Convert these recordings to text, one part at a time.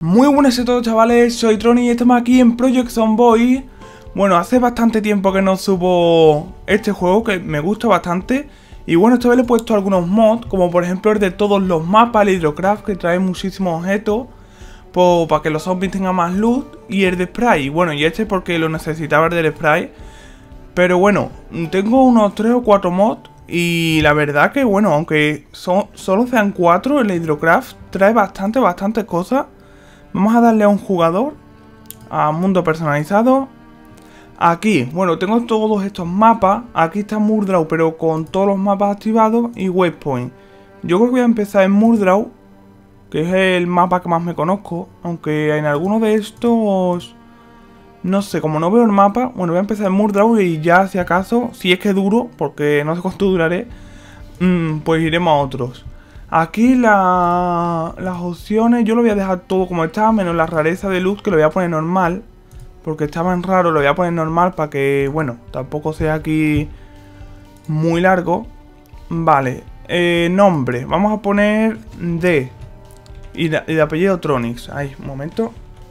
Muy buenas a todos, chavales, soy Troni y estamos aquí en Project Zomboid. Bueno, hace bastante tiempo que no subo este juego, que me gusta bastante. Y bueno, esta vez le he puesto algunos mods, como por ejemplo el de todos los mapas, el Hydrocraft, que trae muchísimos objetos para que los zombies tengan más loot. Y el de Spray, bueno, y este porque lo necesitaba el del Spray. Pero bueno, tengo unos 3 o 4 mods. Y la verdad que bueno, aunque solo sean 4, el Hydrocraft trae bastantes cosas. Vamos a darle a un jugador, a mundo personalizado. Aquí, bueno, tengo todos estos mapas. Aquí está Murdraw, pero con todos los mapas activados. Y Waypoint. Yo creo que voy a empezar en Murdraw, que es el mapa que más me conozco. Aunque en alguno de estos, no sé, como no veo el mapa. Bueno, voy a empezar en Murdraw y ya si acaso, si es que duro, porque no sé cuánto duraré, pues iremos a otros. Aquí las opciones yo lo voy a dejar todo como está, menos la rareza de luz, que lo voy a poner normal. Porque estaba en raro, lo voy a poner normal para que, bueno, tampoco sea aquí muy largo. Vale, nombre, vamos a poner D. Y de apellido Tronix. Ahí, un momento.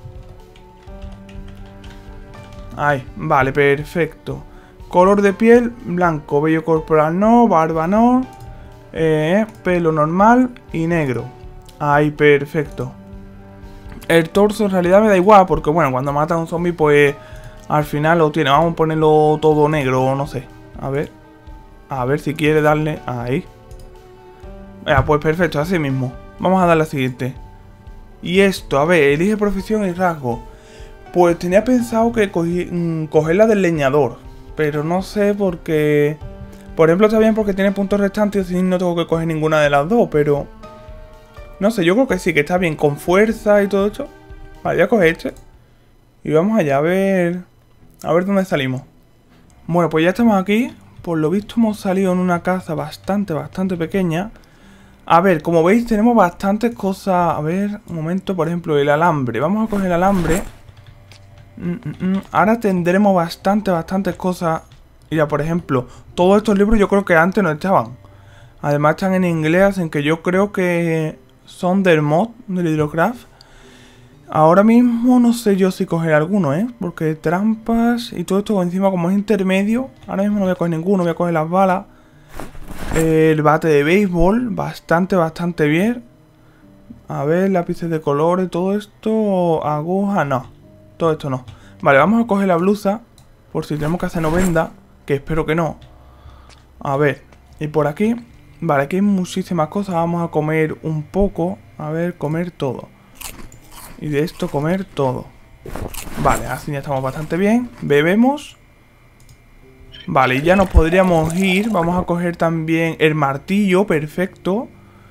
Ahí, vale, perfecto. Color de piel, blanco. Vello corporal no, barba no. Pelo normal y negro. Ahí, perfecto. El torso en realidad me da igual, porque bueno, cuando mata a un zombie pues al final lo tiene. Vamos a ponerlo todo negro, no sé. A ver si quiere darle ahí. Pues perfecto, así mismo. Vamos a darle a la siguiente. Y esto, a ver, elige profesión y rasgo. Pues tenía pensado que coger la del leñador, pero no sé porque... Por ejemplo, está bien porque tiene puntos restantes y no tengo que coger ninguna de las dos, pero... No sé, yo creo que sí, que está bien con fuerza y todo esto. Vale, voy a coger este. Y vamos allá a ver dónde salimos. Bueno, pues ya estamos aquí. Por lo visto hemos salido en una casa bastante pequeña. A ver, como veis tenemos bastantes cosas. A ver, un momento, por ejemplo, el alambre. Vamos a coger el alambre. Ahora tendremos bastantes cosas. Mira, por ejemplo, todos estos libros yo creo que antes no estaban. Además están en inglés, en que yo creo que son del mod, del Hydrocraft. Ahora mismo no sé yo si coger alguno, porque trampas y todo esto encima como es intermedio. Ahora mismo no voy a coger ninguno, voy a coger las balas. El bate de béisbol, bastante bien. A ver, lápices de colores, todo esto, aguja, no. Todo esto no. Vale, vamos a coger la blusa, por si tenemos que hacer novenda, que espero que no. A ver, y por aquí... Vale, aquí hay muchísimas cosas. Vamos a comer un poco. A ver, comer todo. Y de esto comer todo. Vale, así ya estamos bastante bien. Bebemos. Vale, y ya nos podríamos ir. Vamos a coger también el martillo, perfecto.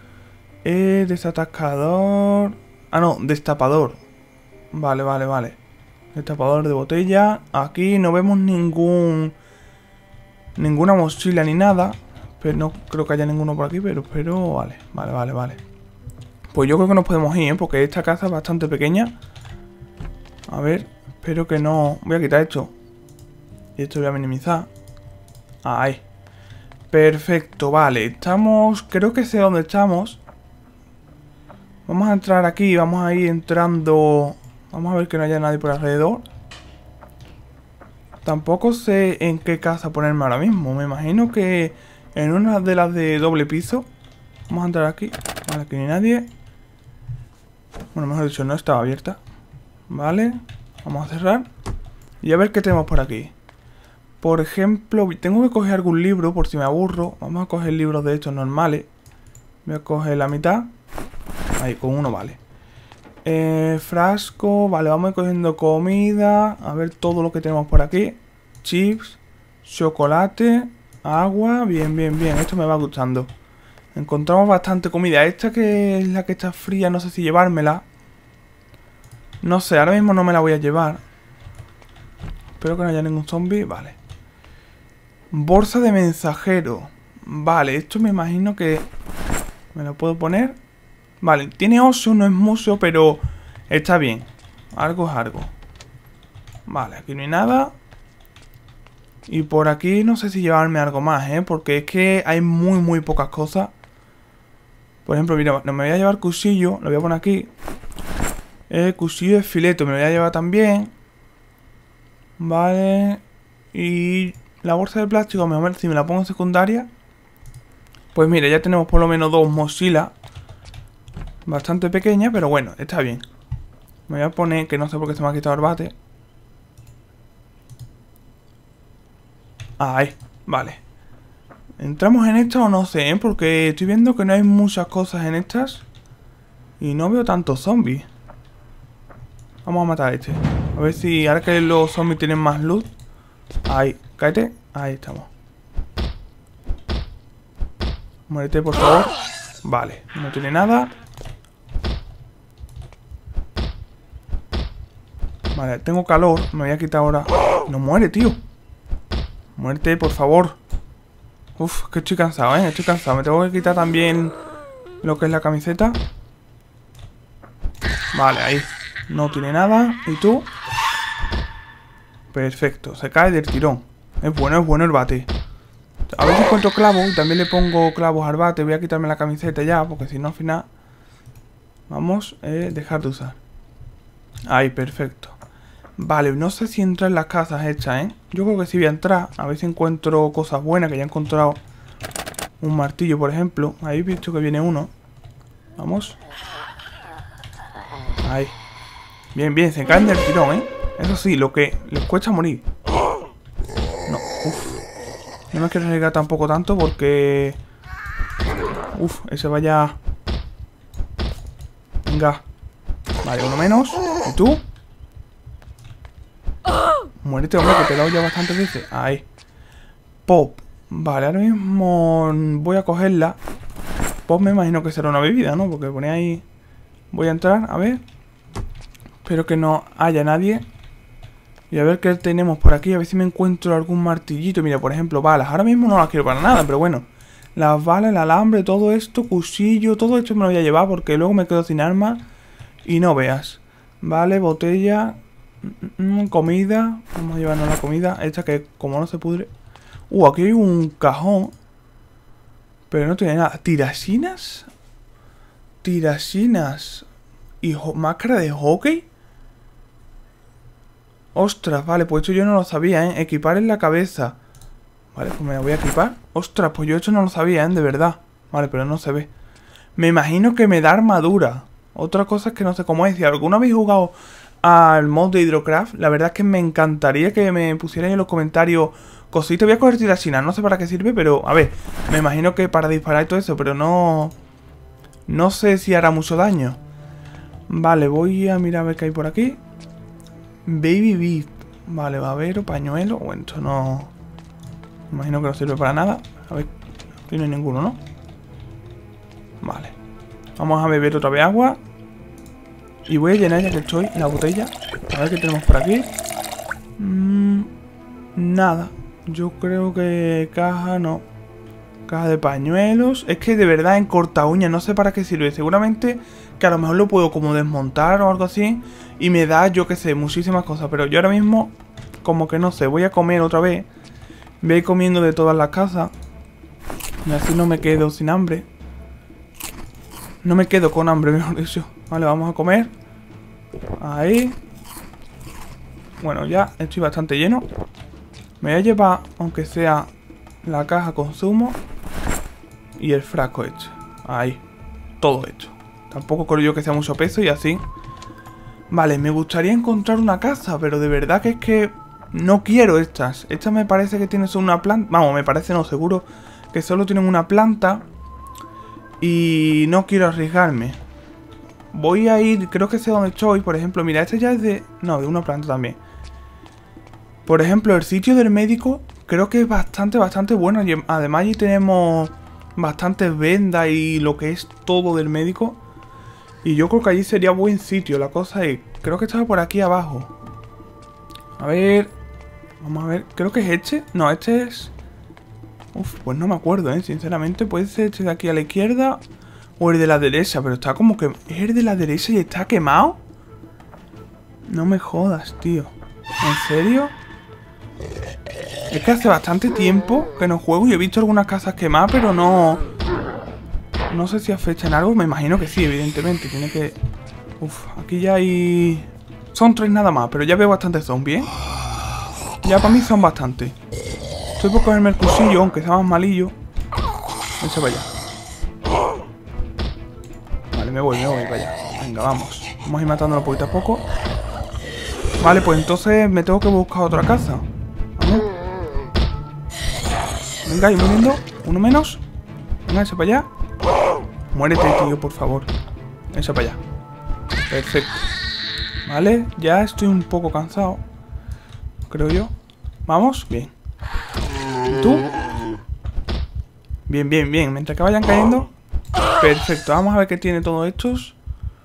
Desatascador. Ah, no, destapador. Vale. Destapador de botella. Aquí no vemos ninguna mochila ni nada. Pero no creo que haya ninguno por aquí, pero vale. Pues yo creo que nos podemos ir, porque esta casa es bastante pequeña. A ver, espero que no... Voy a quitar esto. Y esto lo voy a minimizar. Ahí. Perfecto, vale. Estamos... Creo que sé dónde estamos. Vamos a entrar aquí, vamos a ir entrando... Vamos a ver que no haya nadie por alrededor. Tampoco sé en qué casa ponerme ahora mismo. Me imagino que... En una de las de doble piso. Vamos a entrar aquí. Vale, aquí no hay nadie. Bueno, mejor dicho, no estaba abierta. Vale, vamos a cerrar. Y a ver qué tenemos por aquí. Por ejemplo, tengo que coger algún libro por si me aburro. Vamos a coger libros de estos normales. Voy a coger la mitad. Ahí, con uno vale. Frasco, vale, vamos a ir cogiendo comida. A ver todo lo que tenemos por aquí. Chips, chocolate... Agua, bien, esto me va gustando. Encontramos bastante comida. Esta que es la que está fría, no sé si llevármela. No sé, ahora mismo no me la voy a llevar. Espero que no haya ningún zombie, vale. Bolsa de mensajero. Vale, esto me imagino que... ¿Me lo puedo poner? Vale, tiene oso, no es mucho, pero está bien. Algo es algo. Vale, aquí no hay nada. Y por aquí no sé si llevarme algo más, porque es que hay muy pocas cosas. Por ejemplo, mira, no me voy a llevar cuchillo, lo voy a poner aquí. Cuchillo de fileto, me lo voy a llevar también. Vale. Y la bolsa de plástico, mejor si me la pongo en secundaria. Pues mira, ya tenemos por lo menos 2 mochilas. Bastante pequeñas, pero bueno, está bien. Me voy a poner, que no sé por qué se me ha quitado el bate. Ahí, vale. ¿Entramos en esta o no sé, porque estoy viendo que no hay muchas cosas en estas. Y no veo tantos zombies. Vamos a matar a este. A ver si ahora que los zombies tienen más luz. Ahí, cállate. Ahí estamos. Muérete, por favor. Vale, no tiene nada. Vale, tengo calor. Me voy a quitar ahora. No muere, tío. Muérete, por favor. Uf, que estoy cansado, estoy cansado. Me tengo que quitar también lo que es la camiseta. Vale, ahí. No tiene nada. ¿Y tú? Perfecto, se cae del tirón. Es bueno el bate. A ver si encuentro clavos. Y también le pongo clavos al bate. Voy a quitarme la camiseta ya, porque si no al final... Vamos, dejar de usar. Ahí, perfecto. Vale, no sé si entrar en las casas hechas, Yo creo que sí voy a entrar. A ver si encuentro cosas buenas. Que ya he encontrado un martillo, por ejemplo. Ahí he visto que viene uno. Vamos. Ahí. Bien, bien, se caen del tirón, Eso sí, lo que les cuesta morir. No, uff. No me quiero arriesgar tampoco tanto porque... Uff, ese vaya... Venga. Vale, uno menos. ¿Y tú? Muérete, hombre, que te he dado ya bastantes veces. Ahí. Pop. Vale, ahora mismo voy a cogerla. Pop me imagino que será una bebida, ¿no? Porque pone ahí... Voy a entrar, a ver. Espero que no haya nadie. Y a ver qué tenemos por aquí. A ver si me encuentro algún martillito. Mira, por ejemplo, balas. Ahora mismo no las quiero para nada, pero bueno. Las balas, el alambre, todo esto, cuchillo, todo esto me lo voy a llevar porque luego me quedo sin armas. Y no veas. Vale, botella. Comida. Vamos a llevarnos la comida. Esta que como no se pudre. Aquí hay un cajón. Pero no tiene nada. ¿Tirasinas? Tirasinas. ¿Y máscara de hockey? Ostras, vale, pues esto yo no lo sabía, Equipar en la cabeza. Vale, pues me la voy a equipar. Ostras, pues yo esto no lo sabía, de verdad. Vale, pero no se ve. Me imagino que me da armadura. Otra cosa es que no sé cómo es. Si alguna vez jugado al mod de Hydrocraft, la verdad es que me encantaría que me pusieran en los comentarios cositas. Voy a coger tirasinas, no sé para qué sirve, pero a ver, me imagino que para disparar y todo eso, pero no... No sé si hará mucho daño. Vale, voy a mirar a ver qué hay por aquí. Baby Beat. Vale, babero, pañuelo. Bueno, esto no... Me imagino que no sirve para nada. A ver, aquí no hay ninguno, ¿no? Vale. Vamos a beber otra vez agua. Y voy a llenar ya que estoy la botella. A ver qué tenemos por aquí. Nada. Yo creo que caja no. Caja de pañuelos. Es que de verdad en corta uña no sé para qué sirve. Seguramente que a lo mejor lo puedo como desmontar o algo así. Y me da, yo qué sé, muchísimas cosas. Pero yo ahora mismo como que no sé. Voy a comer otra vez. Voy a ir comiendo de todas las casas. Y así no me quedo sin hambre. No me quedo con hambre, mejor dicho. Vale, vamos a comer. Ahí. Bueno, ya estoy bastante lleno. Me voy a llevar, aunque sea, la caja consumo. Y el frasco hecho. Ahí. Todo hecho. Tampoco creo yo que sea mucho peso y así. Vale, me gustaría encontrar una casa, pero de verdad que es que no quiero estas. Estas me parece que tienen solo una planta. Vamos, me parece, no, seguro que solo tienen una planta. Y no quiero arriesgarme. Voy a ir, creo que sé dónde estoy. Por ejemplo, mira, este ya es de... No, de una planta también. Por ejemplo, el sitio del médico creo que es bastante bueno. Y además allí tenemos bastantes vendas y lo que es todo del médico. Y yo creo que allí sería buen sitio. La cosa es, creo que estaba por aquí abajo. A ver. Vamos a ver, creo que es este. No, este es... Uf, pues no me acuerdo, sinceramente. Puede ser este de aquí a la izquierda o el de la derecha, pero está como que... ¿Es el de la derecha y está quemado? No me jodas, tío. ¿En serio? Es que hace bastante tiempo que no juego y he visto algunas casas quemadas, pero no... No sé si afectan algo. Me imagino que sí, evidentemente. Tiene que Uf, aquí ya hay... Son 3 nada más, pero ya veo bastantes zombies, ¿eh? Ya para mí son bastantes. Estoy por cogerme el cuchillo, aunque sea más malillo. Ese para allá. Vale, me voy para allá. Venga, vamos. Vamos a ir matándolo poquito a poco. Vale, pues entonces me tengo que buscar otra casa. Vamos. Venga, ir muriendo. Uno menos. Venga, ese para allá. Muérete, tío, por favor. Ese para allá. Perfecto. Vale, ya estoy un poco cansado. Creo yo. Vamos, bien. ¿Y tú? Bien, bien, bien. Mientras que vayan cayendo. Perfecto, vamos a ver qué tiene todos estos.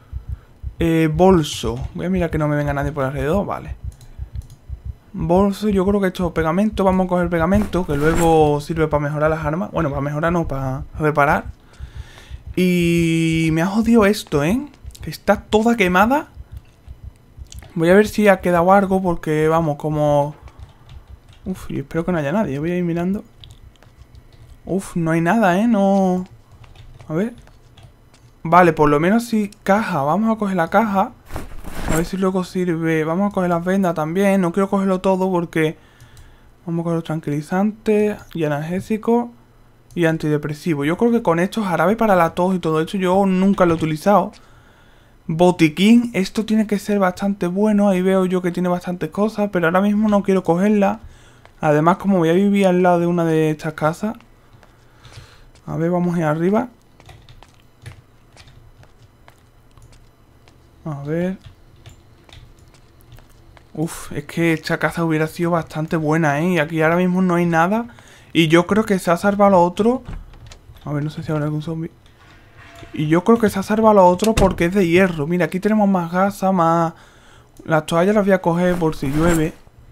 Bolso. Voy a mirar que no me venga nadie por alrededor. Vale. Bolso, yo creo que esto es pegamento. Vamos a coger pegamento, que luego sirve para mejorar las armas. Bueno, para mejorar no, para reparar. Y me ha jodido esto, ¿eh? Que está toda quemada. Voy a ver si ha quedado algo, porque vamos, como... Uf, y espero que no haya nadie. Voy a ir mirando. Uf, no hay nada, ¿eh? No... A ver. Vale, por lo menos sí, caja. Vamos a coger la caja. A ver si luego sirve. Vamos a coger las vendas también. No quiero cogerlo todo porque... Vamos a coger los tranquilizantes y analgésicos y antidepresivos. Yo creo que con estos jarabe para la tos y todo esto yo nunca lo he utilizado. Botiquín. Esto tiene que ser bastante bueno. Ahí veo yo que tiene bastantes cosas, pero ahora mismo no quiero cogerla. Además, como voy a vivir al lado de una de estas casas. A ver, vamos a ir arriba. A ver. Uf, es que esta casa hubiera sido bastante buena, ¿eh? Y aquí ahora mismo no hay nada. Y yo creo que se ha salvado lo otro. A ver, no sé si habrá algún zombie. Y yo creo que se ha salvado lo otro porque es de hierro. Mira, aquí tenemos más gasa, más... Las toallas las voy a coger por si llueve.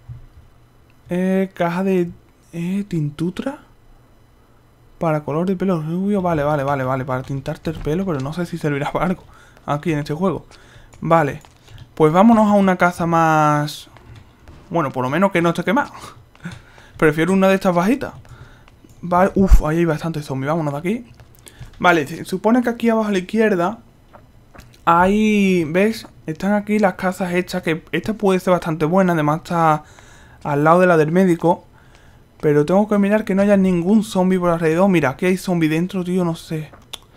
Caja de... tintutra. Para color de pelo rubio. Vale. Para tintarte el pelo, pero no sé si servirá para algo aquí en este juego. Vale. Pues vámonos a una casa más... Bueno, por lo menos que no esté quemado. Prefiero una de estas bajitas. Vale, uf, ahí hay bastantes zombies. Vámonos de aquí. Vale, se supone que aquí abajo a la izquierda hay... ¿Ves? Están aquí las casas hechas, que esta puede ser bastante buena. Además está al lado de la del médico. Pero tengo que mirar que no haya ningún zombie por alrededor. Mira, aquí hay zombie dentro, tío, no sé.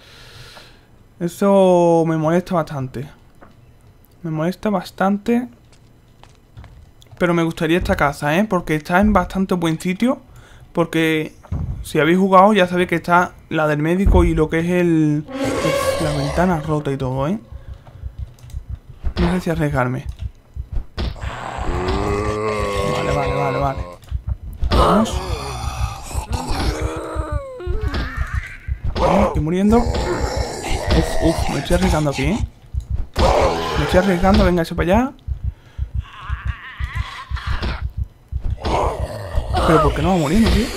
Eso me molesta bastante. Me molesta bastante. Pero me gustaría esta casa, ¿eh? Porque está en bastante buen sitio. Porque si habéis jugado ya sabéis que está la del médico y lo que es el... la ventana rota y todo, ¿eh? No sé si arriesgarme. Vale. Vamos. Vamos, estoy muriendo. Uf, me estoy arriesgando aquí, ¿eh? Me estoy arriesgando, venga, ese para allá. Pero ¿por qué no va muriendo, tío?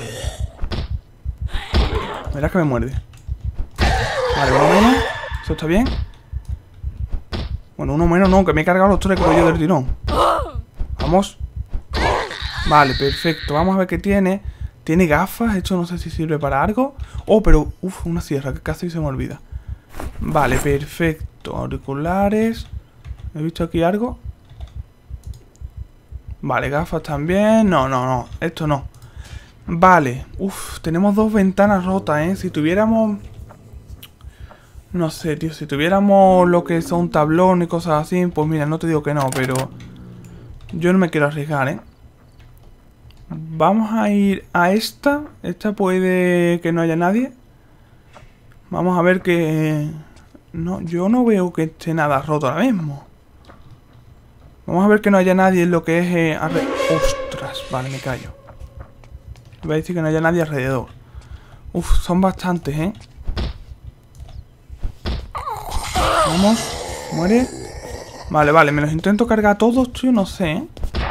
Verás que me muerde. Vale, uno menos. Eso está bien. Bueno, uno menos no, que me he cargado los 3 con yo del tirón. Vamos. Vale, perfecto. Vamos a ver qué tiene. Tiene gafas. Esto no sé si sirve para algo. Oh, pero... Uf, una sierra que casi se me olvida. Vale, perfecto. Auriculares. ¿He visto aquí algo? Vale, gafas también. No. Esto no. Vale. Uf, tenemos 2 ventanas rotas, ¿eh? Si tuviéramos... No sé, tío. Si tuviéramos lo que son tablón y cosas así, pues mira, no te digo que no, pero... Yo no me quiero arriesgar, ¿eh? Vamos a ir a esta. Esta puede que no haya nadie. Vamos a ver que... No, yo no veo que esté nada roto ahora mismo. Vamos a ver que no haya nadie en lo que es... ¡Ostras! Vale, me callo. Voy a decir que no haya nadie alrededor. Uf, son bastantes, ¿eh? Vamos. Muere. Vale, me los intento cargar todos, tío, no sé, ¿eh?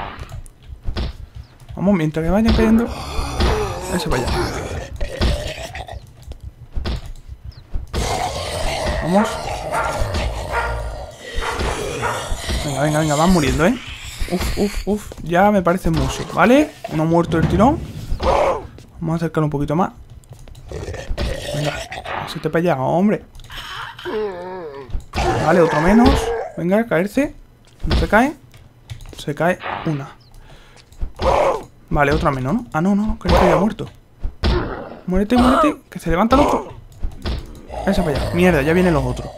Vamos, mientras que vayan cayendo. Ese para allá. Vamos. Venga, van muriendo, ¿eh? Uf, ya me parece mucho, ¿vale? Uno muerto del tirón. Vamos a acercarlo un poquito más. Venga, échate para allá, hombre. Vale, otro menos. Venga, a caerse. No se cae. Se cae una. Vale, otra menos, ¿no? Ah, no, no, creo que había muerto. Muérete, muérete. Que se levanta el otro. Esa para allá. Mierda, ya vienen los otros.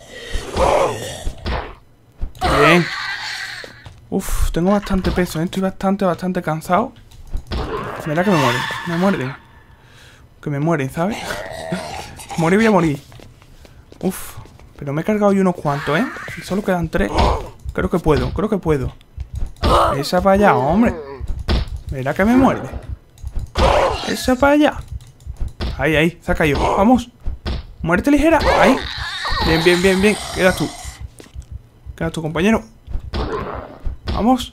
Bien. Uf, tengo bastante peso, ¿eh? Estoy bastante cansado. Mira que me mueren. Me muerden. Que me mueren, ¿sabes? Morir voy a morir. Uf. Pero me he cargado yo unos cuantos, ¿eh? Y solo quedan 3. Creo que puedo, creo que puedo. Esa para allá, hombre. Mira que me muerde. Esa para allá. Ahí, ahí, se ha caído. Vamos. Muerte ligera. Ahí. Bien, bien, bien, bien. Quedas tú. Quedas tú, compañero. Vamos.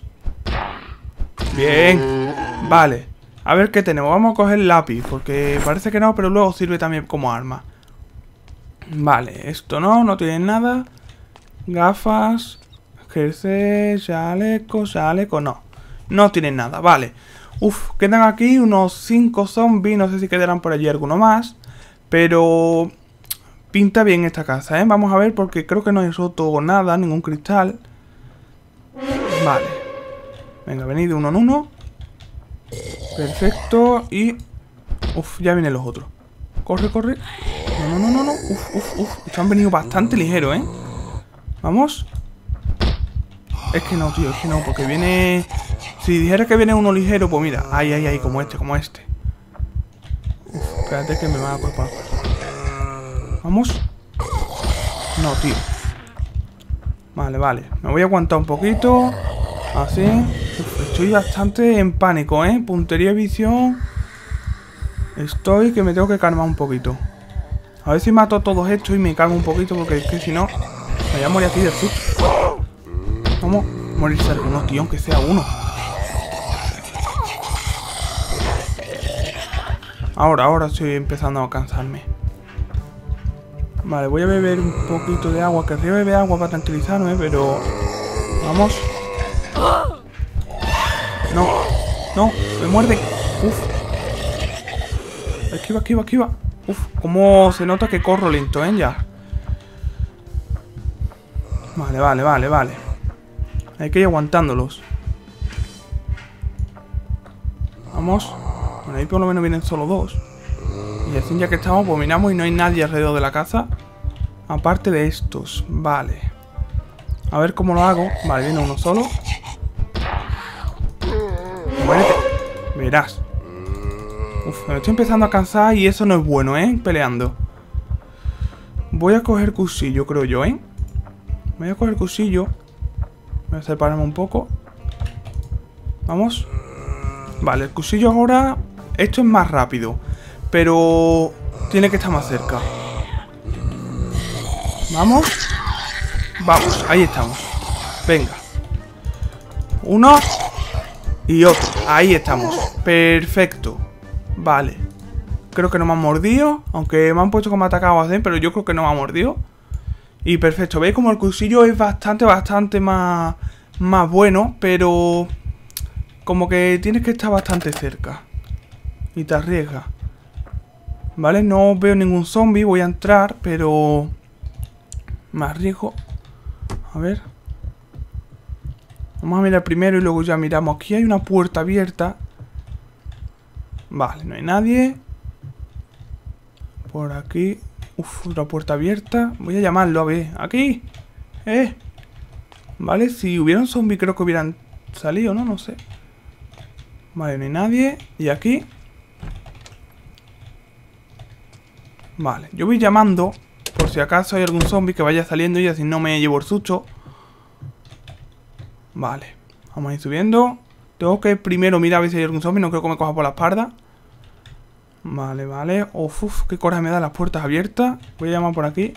Bien. Vale. A ver qué tenemos. Vamos a coger el lápiz. Porque parece que no, pero luego sirve también como arma. Vale. Esto no, no tiene nada. Gafas. Jersey, chaleco, no. No tienen nada, vale. Uf, quedan aquí unos 5 zombies. No sé si quedarán por allí alguno más. Pero pinta bien esta casa, ¿eh? Vamos a ver porque creo que no he roto nada, ningún cristal. Vale. Venga, venid de uno en uno. Perfecto. Y... uf, ya vienen los otros. Corre, corre. No, no, no, no, no. Uf. Estos han venido bastante ligeros, ¿eh? Vamos. Es que no, tío, es que no, porque viene... Si dijera que viene uno ligero, pues mira. Ahí, como este. Uf, espérate que me van a cortar. Vamos. No, tío. Vale. Me voy a aguantar un poquito. Así. Uf, estoy bastante en pánico, ¿eh? Puntería y visión. Estoy que me tengo que calmar un poquito. A ver si mato a todos estos y me calmo un poquito, porque es que si no... me voy a morir aquí del susto. Vamos, morirse alguno, tío, aunque sea uno. Ahora estoy empezando a cansarme. Vale, voy a beber un poquito de agua. Querría beber agua para tranquilizarme, pero... vamos. No, me muerde. Uf. Esquiva. Uf, cómo se nota que corro lento, ¿eh? Ya. Vale. Hay que ir aguantándolos. Vamos. Bueno, ahí por lo menos vienen solo 2. Y así ya que estamos, pues miramos y no hay nadie alrededor de la casa. Aparte de estos. Vale. A ver cómo lo hago. Vale, viene uno solo. Muérete. Verás. Uf, me estoy empezando a cansar y eso no es bueno, ¿eh? Peleando. Voy a coger cuchillo, creo yo, ¿eh? Voy a coger cuchillo. Voy a separarme un poco. Vamos. Vale, el cuchillo ahora... esto es más rápido. Pero... tiene que estar más cerca. Vamos. Ahí estamos. Venga. Uno. Y otro. Ahí estamos. Perfecto. Vale. Creo que no me han mordido. Aunque me han puesto como atacado así, pero yo creo que no me ha mordido. Y perfecto. ¿Veis como el cuchillo es bastante más bueno? Pero... como que tienes que estar bastante cerca. Y te arriesgas. Vale, no veo ningún zombie. Voy a entrar, pero... me arriesgo. A ver. Vamos a mirar primero y luego ya miramos. Aquí hay una puerta abierta. Vale, no hay nadie. Por aquí. Uf, otra puerta abierta. Voy a llamarlo, a ver. ¡Aquí! Vale, si hubiera un zombie creo que hubieran salido, ¿no? No sé. Vale, no hay nadie. Y aquí. Vale, yo voy llamando. Por si acaso hay algún zombie que vaya saliendo y así no me llevo el susto. Vale, vamos a ir subiendo. Tengo que primero mirar a ver si hay algún zombie. No creo que me coja por la espalda. Vale. Uf, qué coraje me da las puertas abiertas. Voy a llamar por aquí.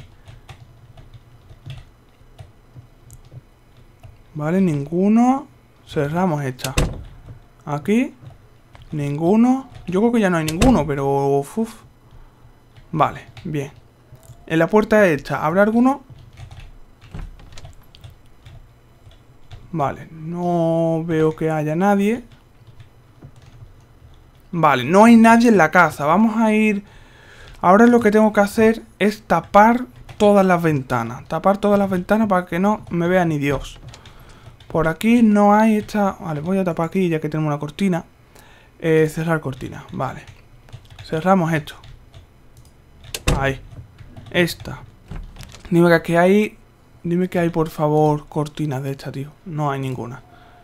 Vale, ninguno. Cerramos esta. Aquí. Ninguno. Yo creo que ya no hay ninguno, pero... uf. Vale, bien. En la puerta esta, ¿habrá alguno? Vale, no veo que haya nadie. Vale, no hay nadie en la casa. Vamos a ir... ahora lo que tengo que hacer es tapar todas las ventanas. Tapar todas las ventanas para que no me vea ni Dios. Por aquí no hay esta... Vale, voy a tapar aquí ya que tenemos una cortina. Cerrar cortina, vale. Cerramos esto. Ahí. Esta. Dime que aquí hay... Dime que hay, por favor, cortinas de esta, tío. No hay ninguna.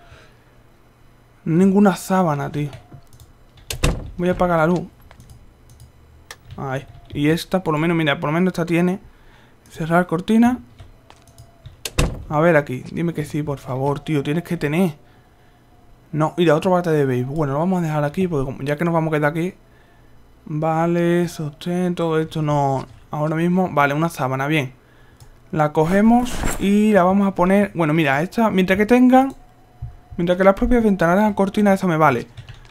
Ninguna sábana, tío. Voy a apagar la luz. Ahí. Y esta, por lo menos, mira, por lo menos esta tiene. Cerrar cortina. A ver aquí. Dime que sí, por favor, tío. Tienes que tener. No, y la otra bate de béisbol. Bueno, lo vamos a dejar aquí porque ya que nos vamos a quedar aquí. Vale, sostén, todo esto no... Ahora mismo, vale, una sábana, bien. La cogemos y la vamos a poner... Bueno, mira, esta, mientras que tengan... Mientras que las propias ventanas tengan cortina, esa me vale.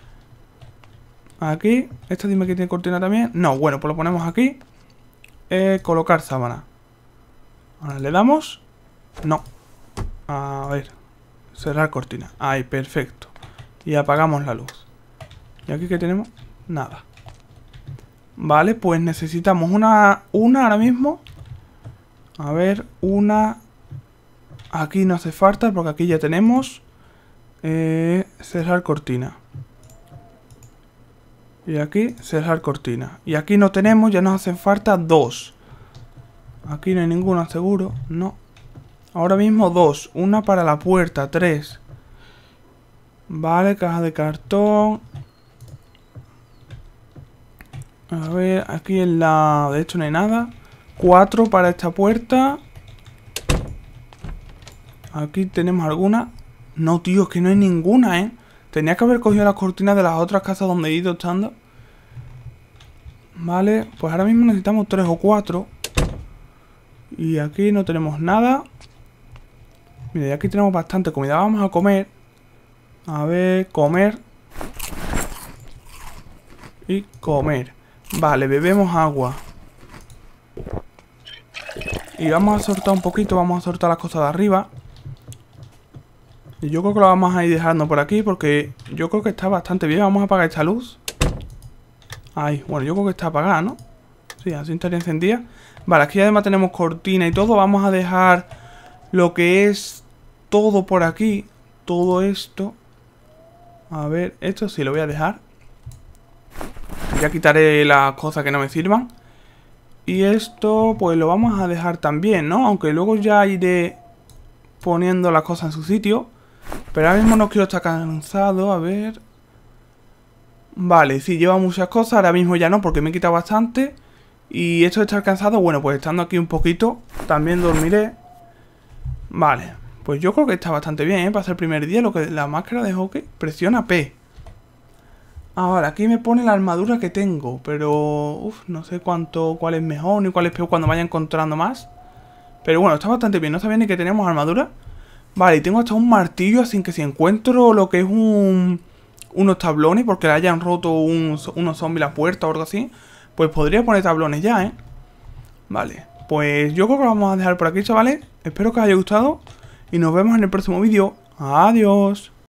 Aquí, esta dime que tiene cortina también. No, bueno, pues lo ponemos aquí. Colocar sábana. Ahora le damos. No. A ver. Cerrar cortina. Ahí, perfecto. Y apagamos la luz. ¿Y aquí qué tenemos? Nada. Vale, pues necesitamos una ahora mismo. A ver, una. Aquí no hace falta porque aquí ya tenemos. Cerrar cortina. Y aquí cerrar cortina. Y aquí no tenemos, ya nos hacen falta dos. Aquí no hay ninguna seguro. No. Ahora mismo dos. Una para la puerta, tres. Vale, caja de cartón. A ver, aquí en la... De hecho no hay nada. 4 para esta puerta. Aquí tenemos alguna. No, tío, es que no hay ninguna, ¿eh? Tenía que haber cogido las cortinas de las otras casas donde he ido estando. Vale, pues ahora mismo necesitamos 3 o 4. Y aquí no tenemos nada. Mira, y aquí tenemos bastante comida. Vamos a comer. A ver, comer. Y comer. Vale, bebemos agua. Y vamos a soltar un poquito. Vamos a soltar las cosas de arriba. Y yo creo que lo vamos a ir dejando por aquí porque yo creo que está bastante bien. Vamos a apagar esta luz. Ahí, bueno, yo creo que está apagada, ¿no? Sí, así estaría encendida. Vale, aquí además tenemos cortina y todo. Vamos a dejar lo que es todo por aquí. Todo esto. A ver, esto sí lo voy a dejar. Ya quitaré las cosas que no me sirvan. Y esto pues lo vamos a dejar también, ¿no? Aunque luego ya iré poniendo las cosas en su sitio. Pero ahora mismo no quiero estar cansado, a ver... Vale, sí, lleva muchas cosas, ahora mismo ya no, porque me he quitado bastante. Y esto de estar cansado, bueno, pues estando aquí un poquito, también dormiré. Vale, pues yo creo que está bastante bien, ¿eh? Para ser el primer día, lo que la máscara de hockey, presiona P. Ahora, aquí me pone la armadura que tengo, pero... Uf, no sé cuál es mejor ni cuál es peor cuando vaya encontrando más. Pero bueno, está bastante bien, no sabía ni que teníamos armadura. Vale, y tengo hasta un martillo, así que si encuentro lo que es unos tablones, porque le hayan roto unos zombies la puerta o algo así, pues podría poner tablones ya, ¿eh? Vale, pues yo creo que lo vamos a dejar por aquí, chavales. Espero que os haya gustado y nos vemos en el próximo vídeo. Adiós.